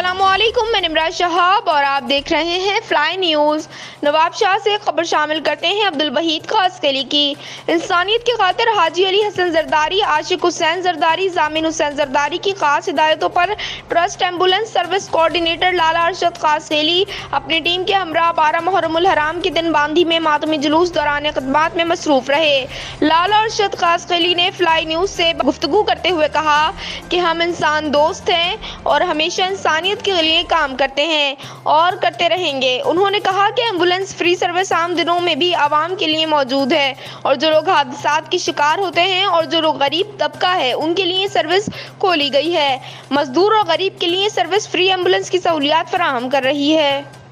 अस्सलामुअलैकुम, मैं निमराज शहाब और आप देख रहे हैं फ्लाई न्यूज़। नवाबशाह से खबर शामिल करते हैं अब्दुल वहीद खासकली की। इंसानियत की खातिर हाजी अली हसन जरदारी, आशिक हुसैन जरदारी, जामिन हुसैन जरदारी की खास हिदायतों पर trust ambulance service coordinator Lala Arshad खासकली अपनी टीम के हमरा 12 मुहर्रमुल हराम के दिन बांदी में मातमी जुलूस दौरान खिदमत में मसरूफ रहे। लाला अरशद खासकली ने फ्लाई न्यूज़ से गुफ्तगू करते हुए कहा कि हम इंसान दोस्त हैं और हमेशा इंसानियत के लिए काम करते हैं और करते रहेंगे। उन्होंने कहा कि एम्बुलेंस फ्री सर्विस आम दिनों में भी आवाम के लिए मौजूद है और जो लोग हादसात के शिकार होते हैं और जो लोग गरीब तबका है उनके लिए सर्विस खोली गई है। मजदूर और गरीब के लिए सर्विस फ्री एम्बुलेंस की सहूलियत फराहम कर रही है।